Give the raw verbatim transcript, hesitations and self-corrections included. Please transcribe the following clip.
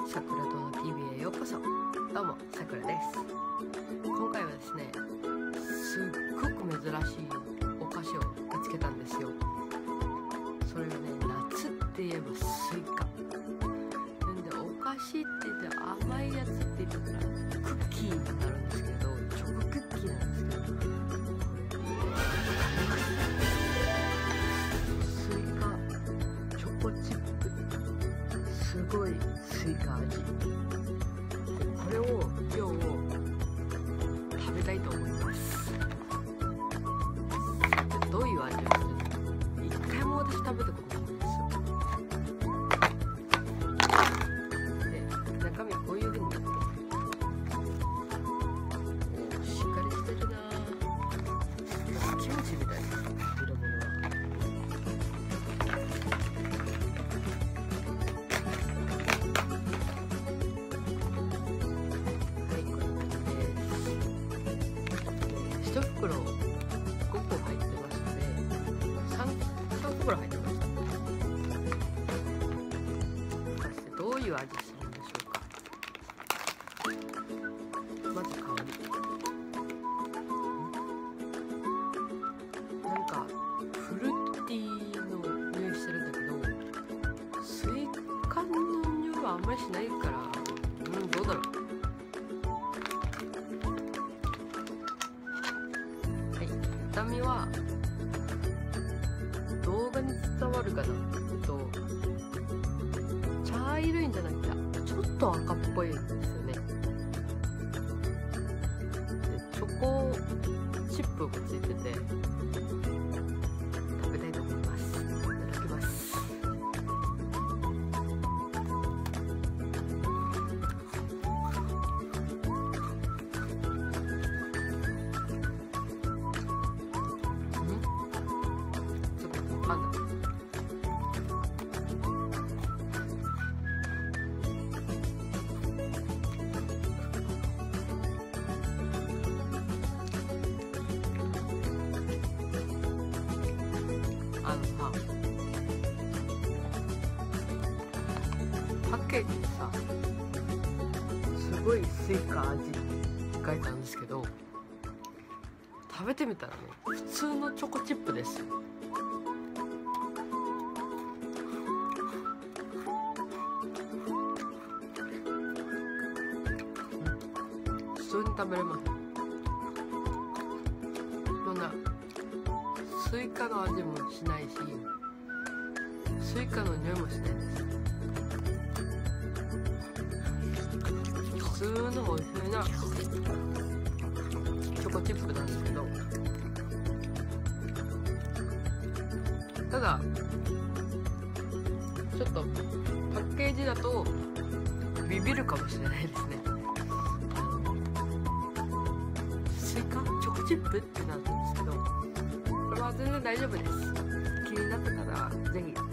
さくらとの ティービー へようこそ。どうもさくらです。今回はですね、すっごく珍しいお菓子を見つけたんですよ。それがね、夏って言えばスイカなんで、お菓子って言って甘いやつって言ったらクッキーになるんですけど、チョコクッキーなんですけど、スイカチョコチップ、すごいスイカ味で、これを今日食べたいと思います。どういう味をするのか一回も私食べたことないんですよ。で、中身こういう風になってる。おー、しっかりしてるなぁ。キムチみたいな色物は。一袋ごこ入ってましたね。さん袋入ってました。果たしてどういう味するんでしょうか。まず香り、なんかフルーティーの匂いしてるんだけど、スイカの匂いはあんまりしないから、うん、どうだろう。見た目は動画に伝わるかなと、茶色いんじゃなくてちょっと赤っぽいんですよね。で、チョコチップもついてて食べたいと思います。いただきます。あのさ、パッケージにさ、すごいスイカ味って書いてあるんですけど、食べてみたらね、普通のチョコチップですよ。普通に食べれます。そんなスイカの味もしないし、スイカの匂いもしないです。普通の美味しいなチョコチップなんですけど、ただちょっとパッケージだとビビるかもしれないですね。スイカチョコチップってなるんですけど、これは全然大丈夫です。気になってたらぜひ